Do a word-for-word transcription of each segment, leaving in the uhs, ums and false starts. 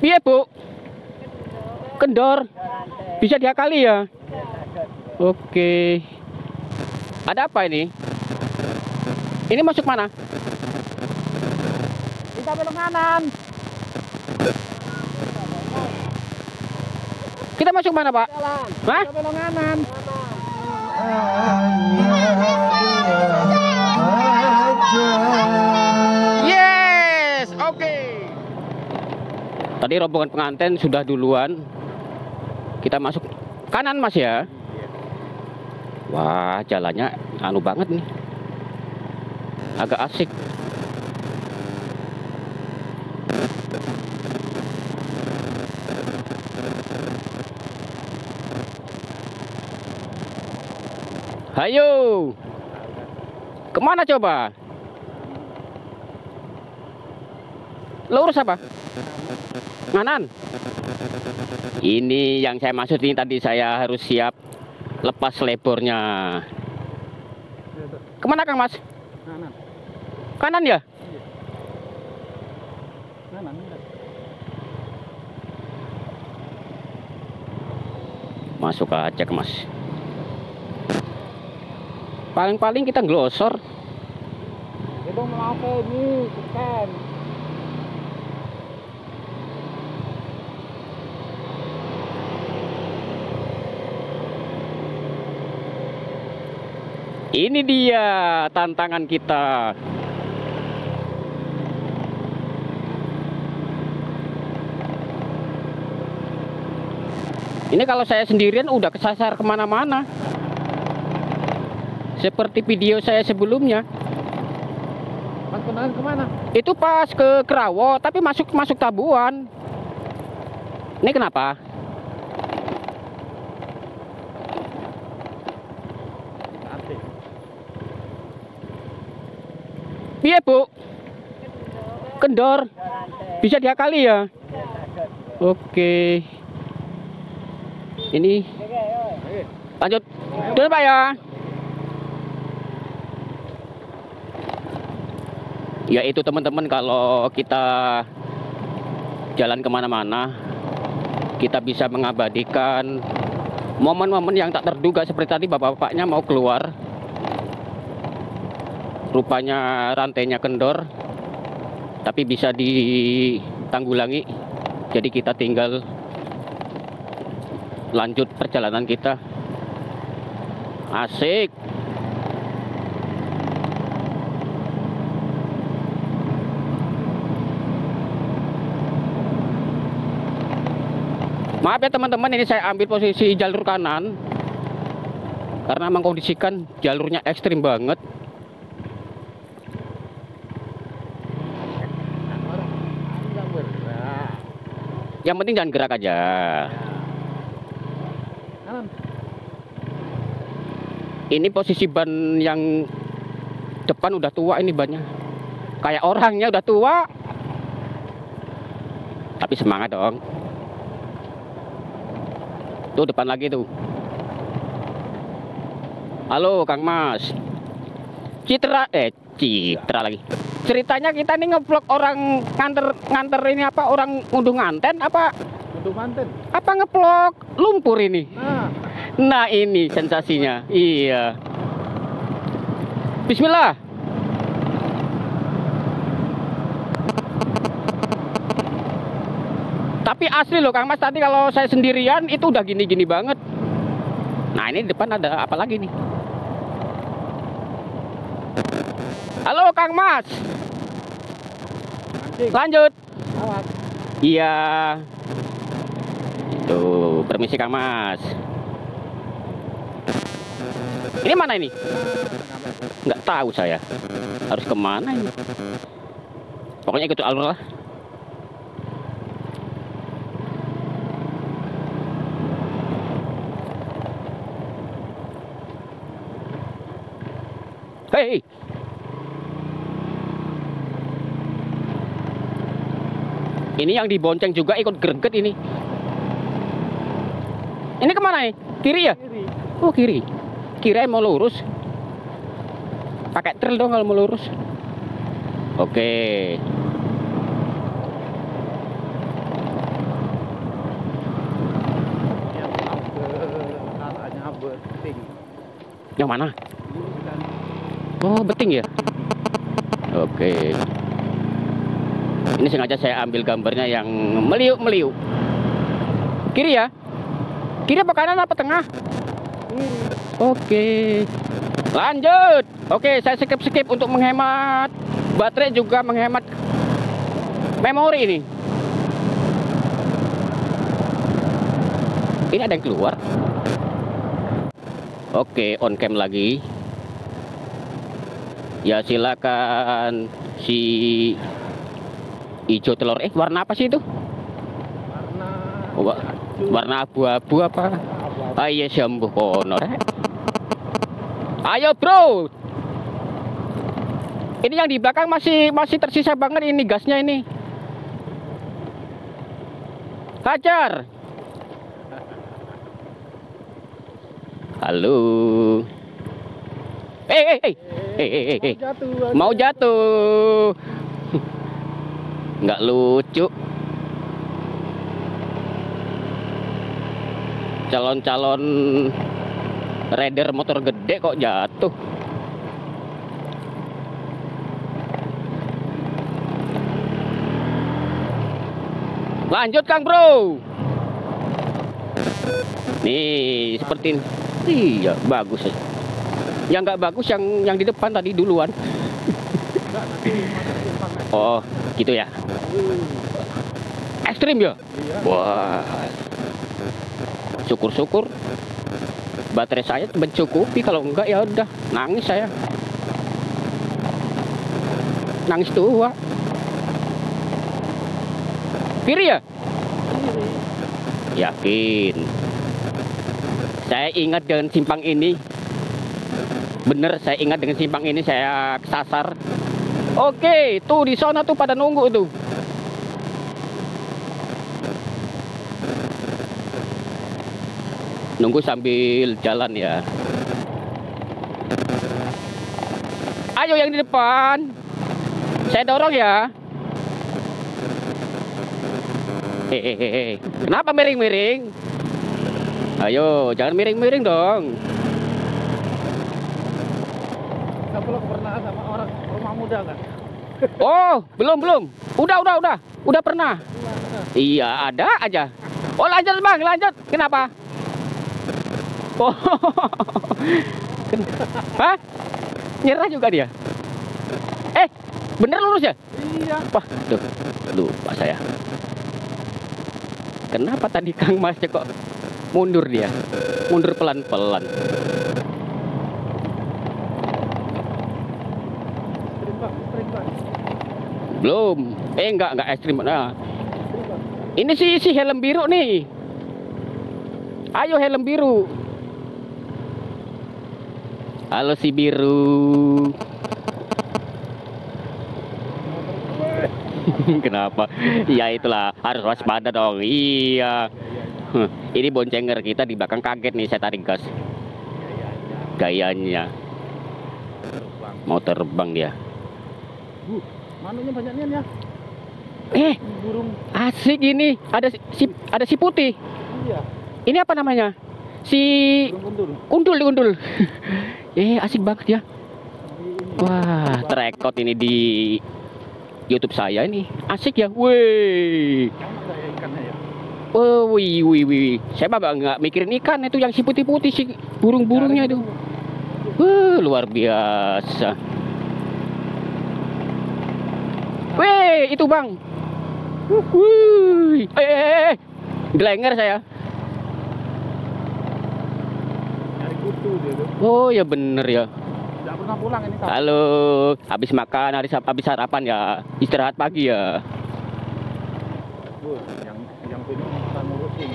Piye, Bu? Kendor. Bisa diakali ya? Oke. Ada apa ini? Ini masuk mana? Kita belok kanan. Kita masuk mana, Pak? Jalan. Hah? Kita belok kanan. Yes, oke. Tadi rombongan pengantin sudah duluan. Kita masuk kanan, Mas ya. Wah, jalannya anu banget nih. Agak asik. Hayo. Kemana coba? Lurus apa? Kanan. Ini yang saya maksud, ini tadi saya harus siap lepas lebornya. Kemana Kang Mas? Kanan. Kanan ya? Kanan. Masuk aja ke Mas. Paling-paling kita ngelosor. Itu mau ke ini, kan. Ini dia tantangan kita. Ini kalau saya sendirian udah kesasar kemana-mana. Seperti video saya sebelumnya. Pas kemarin kemana? Itu pas ke Kerawo, tapi masuk masuk Tabuan. Ini kenapa? Piye, Bu? Kendor. Bisa diakali ya? Oke. Ini lanjut dulu, Pak ya. Ya itu teman-teman, kalau kita jalan kemana-mana, kita bisa mengabadikan momen-momen yang tak terduga. Seperti tadi bapak-bapaknya mau keluar, rupanya rantainya kendor, tapi bisa ditanggulangi. Jadi kita tinggal lanjut perjalanan kita. Asik. Maaf ya teman-teman, ini saya ambil posisi jalur kanan karena mengkondisikan jalurnya ekstrim banget. Yang penting jangan gerak aja. Ini posisi ban yang depan udah tua, ini bannya kayak orangnya udah tua, tapi semangat dong. Tuh depan lagi tuh. Halo Kang Mas. Citra eh Citra lagi. Ceritanya kita nih ngevlog orang nganter nganter ini apa, orang ngunduh nganten apa? Ngunduh manten. Apa ngevlog lumpur ini? Nah, Nah ini sensasinya. Iya. Bismillah. Tapi asli loh Kang Mas, tadi kalau saya sendirian itu udah gini-gini banget. Nah ini depan ada apa lagi nih? Halo Kang Mas. Lanjut. awas. Iya. Tuh, permisi Kang Mas. Ini mana ini? Nggak tahu saya. Harus kemana ini? Pokoknya ikut alur lah. Hei. Ini yang dibonceng juga ikut greget ini. Ini kemana nih? Kiri ya? Kiri. Oh kiri. Kirain mau lurus. Pakai trail dong kalau mau lurus. Oke. Yang mana? Oh, beting ya? Oke. Ini sengaja saya ambil gambarnya yang meliuk-meliuk. Kiri ya? Kiri apa kanan apa tengah? Oke. Lanjut. Oke, saya skip-skip untuk menghemat baterai juga menghemat memori ini. Ini ada yang keluar. Oke, on cam lagi. Ya silakan si hijau telur. Eh, warna apa sih itu? Warna Oh, wa- warna abu-abu apa? Ah iya, sembuh kono. Ayo bro. Ini yang di belakang masih masih tersisa banget ini gasnya ini. Hajar. Halo. Eh eh eh. Eh eh eh. eh. jatuh. Mau jatuh. Nggak lucu. Calon-calon rider motor gede kok jatuh. Lanjut Kang Bro. Nih seperti ini. Iya bagus. Yang nggak bagus yang yang di depan tadi duluan. Enggak, nanti masuk simpang. Oh gitu ya. Ekstrim ya. Iya. Wah. Syukur-syukur baterai saya mencukupi, kalau enggak ya udah nangis saya. Nangis tua. Kiri ya? Yakin. Saya ingat dengan simpang ini. Bener, saya ingat dengan simpang ini saya kesasar. Oke, tuh di sana tuh pada nunggu tuh. Nunggu sambil jalan ya. Ayo yang di depan. Saya dorong ya. Hehehe. Kenapa miring-miring? Ayo, jangan miring-miring dong. Nggak perlu pernah sama orang rumah muda kan? Oh, belum belum. Udah udah udah. Udah pernah. Iya, ada aja. Oh, lanjut Bang, lanjut. Kenapa? Oh. Ken- Hah? Nyerah juga dia. Eh, bener lurus ya? Iya. Wah, tuh, lupa saya. Kenapa tadi Kang Mas kok mundur dia? Mundur pelan-pelan. Ekstrim bang, ekstrim bang. Belum. Eh, enggak, enggak ekstrim. Nah, Ekstrim, Bang. ini si si helm biru nih. Ayo helm biru. Halo si biru. Kenapa? Ya itulah, harus waspada dong. Iya. Huh, ini boncenger kita di belakang kaget nih, saya tarik gas. Gayanya mau terbang dia. Bu, manunya banyaknya ya. Eh, Burung. asik ini. Ada si si- ada si putih. Iya. Ini apa namanya? Si Burung kuntul. undul, undul. Eh, asik banget ya. Wah, terekot ini di YouTube saya ini. Asik ya. Wih. Sama nggak ya ikannya ya? Oh, wih, wih, wih. Saya mah nggak mikirin ikan itu yang si putih-putih si burung-burungnya itu. Wah, luar biasa. Wih, itu Bang. Wih. Eh, eh, eh. Gelenger saya. Nyari kutu dia tuh. Oh, ya bener ya. Nggak pernah pulang ini. Kak. Halo, habis makan, habis, habis sarapan ya, istirahat pagi ya. Bu, yang yang ini kita ngurusin.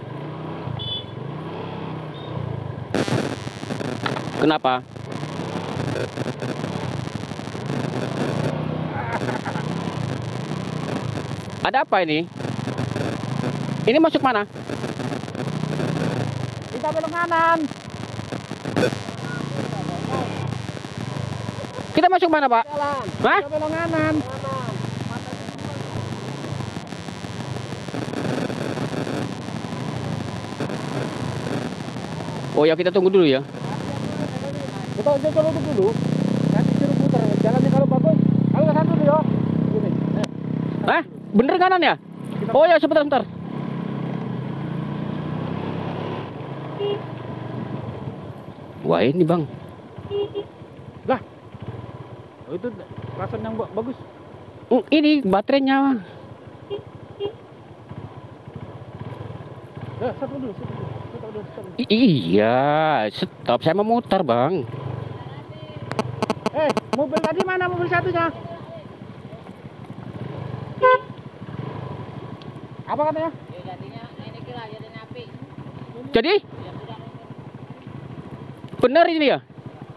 Kenapa? Ada apa ini? Ini masuk mana? Kita belok kanan. Kita masuk mana, Pak? Jalan. Hah? Kita belok kanan. Oh ya, kita tunggu dulu ya. Kita udah coba dulu. Nanti suruh putar. Jalannya kalau bagus. Kalau nggak satu dulu. Gini. Eh. Hah? Bener kanan ya? Kita- Oh ya, sebentar, sebentar. Wah, ini bang. Lah. Oh, itu perasaan yang ba- bagus. Mm, Ini baterainya. Eh, satu dulu, satu dulu. Satu dulu, satu dulu. I- iya, stop. Saya mau mutar bang. Eh, mobil tadi mana mobil satunya? Apa katanya? Jadi? Benar ini ya?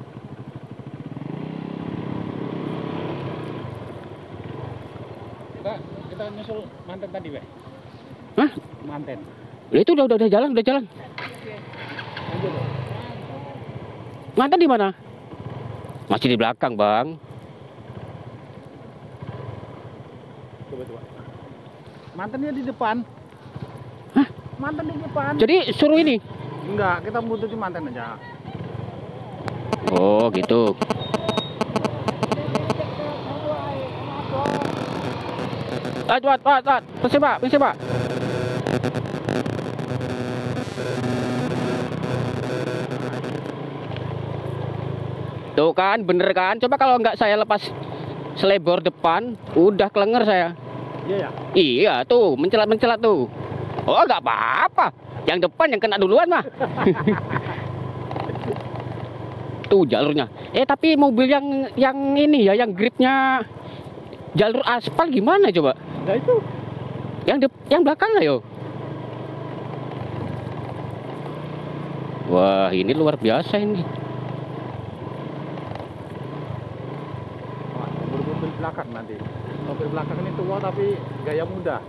Kita kita nyusul manten tadi, Be. Hah? Manten. Ya, itu udah, udah udah jalan, udah jalan. Lanjut, Be. Mantan di mana? Masih di belakang bang. Coba coba. Mantannya di depan. Hah? Mantan di depan. Jadi suruh ini. Enggak, kita butuhin mantan aja. Oh gitu. Ah, tuat, tuat, tuat. Persi pak, persi pak. Tuh kan, bener kan? Coba kalau nggak saya lepas selebor depan, udah kelenger saya. Iya ya. Iya tuh, mencelat-mencelat tuh. Oh nggak apa-apa. Yang depan yang kena duluan mah. Tuh jalurnya. Eh tapi mobil yang yang ini ya, yang gripnya jalur aspal gimana coba? Nah itu. Yang dep yang belakang lah yo. Wah ini luar biasa ini. Wah, mobil belakang nanti. Mobil belakang ini tua tapi gaya muda.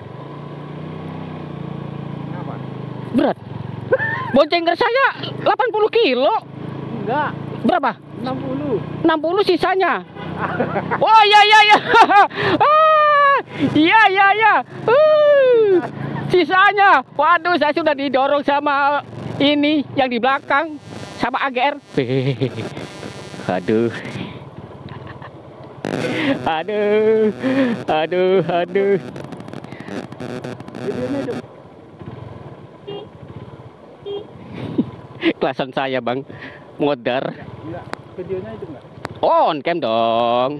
Kenapa? Berat. Boncengan saya delapan puluh kilo. Enggak, Berapa? enam puluh. enam puluh sisanya. Oh iya iya iya. Ah, iya iya iya. Uh, sisanya. Waduh, saya sudah didorong sama ini yang di belakang sama A G R. Aduh. Aduh. Aduh, aduh. Videonya itu. Kelasan saya, Bang. Modar. Enggak, videonya itu enggak. On cam dong.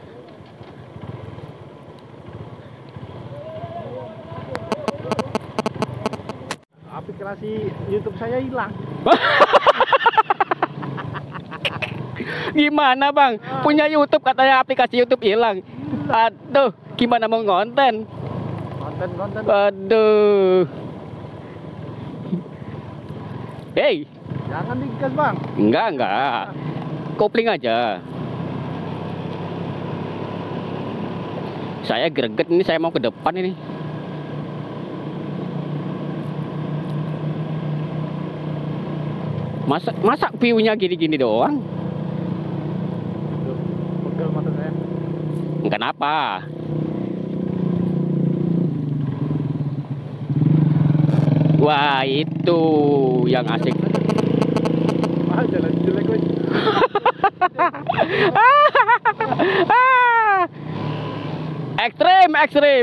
Aplikasi YouTube saya hilang. Gimana bang? Punya YouTube katanya aplikasi YouTube hilang. Aduh, gimana mau ngonten? Konten-konten. Aduh. Hey, Jangan digas, Bang. enggak enggak. Kopling aja. Saya greget ini, saya mau ke depan ini. Masa masa view-nya gini-gini doang? Tuh, pegel mata saya. Kenapa? Wah, itu yang asik. Ah, jalan jelek gue. Ekstrim, ekstrim.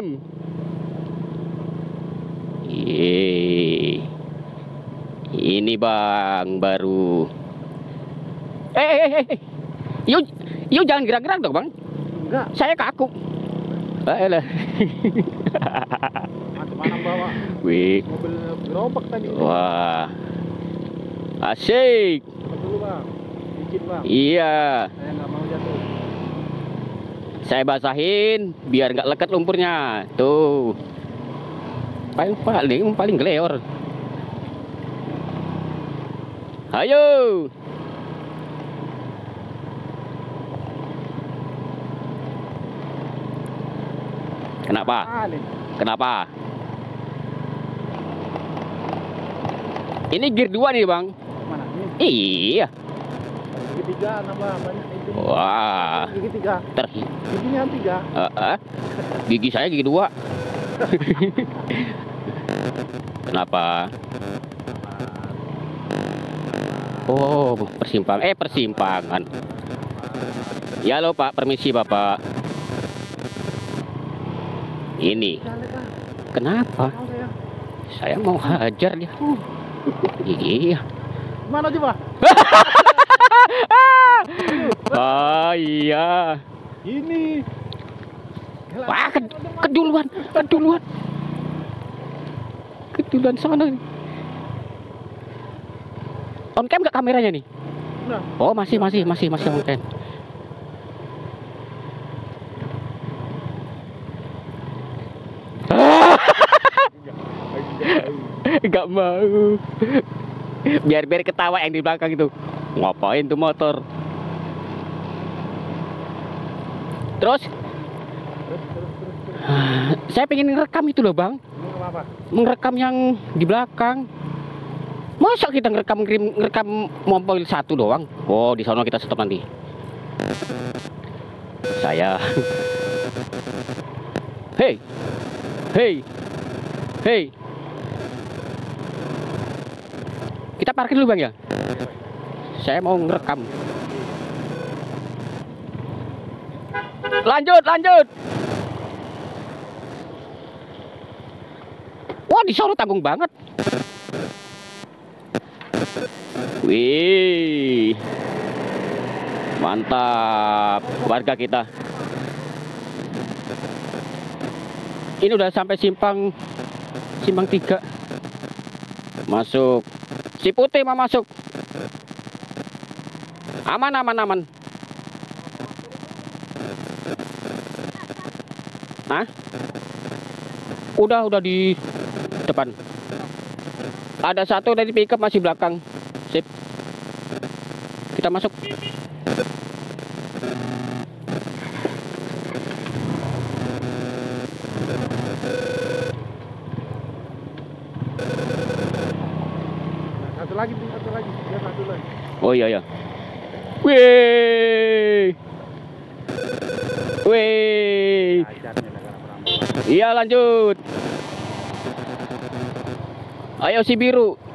Ih, ini bang baru. Eh, eh, eh, eh. Yuk, yuk jangan gerak-gerak dong bang. Enggak, Saya kaku. Ayolah. macam-mana bawa Wih, mobil gerobak tadi. wah, asik. Cepat dulu, Bang. Dikit, Bang. Iya, Saya nggak mau jatuh. saya basahin biar nggak leket lumpurnya. Tuh, paling paling paling geleor. Ayo. Kenapa? Ah, nih. Kenapa? Ini gear dua nih bang. Mana? Ini. Iya. Gigi tiga nambah banyak itu. Wah. Gigi tiga. Ter Giginya tiga. eh, eh. Gigi saya gigi dua. Kenapa? Oh, persimpangan. Eh, persimpangan. Ya lo Pak, permisi Bapak. Ini. Kenapa? Saya mau hajar dia. Iya. Mana coba? Ah iya. Ini. Wah, ke keduluan, keduluan. Keduluan sana nih. On cam nggak kameranya nih? Nah. Oh, masih masih masih masih on cam. Nggak mau. Biar biar ketawa yang di belakang itu. Ngapain tuh motor? Terus? Saya pengen ngerekam itu loh Bang. Apa? Merekam yang di belakang. Masa kita ngerekam ngerekam mobil satu doang? Oh, di sana kita stop nanti. Saya. Hei. Hei. Hei. Kita parkir dulu Bang ya. Saya mau ngerekam. Lanjut, lanjut. Wah, di sana tanggung banget. Wih. Mantap warga kita. Ini udah sampai simpang simpang tiga. Masuk. Si putih mau masuk. Aman, aman, aman. Hah? Udah, udah di depan. Ada satu dari pickup masih belakang. Sip. Kita masuk. Satu lagi, satu lagi, ya satu lagi. Oh iya ya. Wih. Wih. Iya lanjut. Ayo si biru.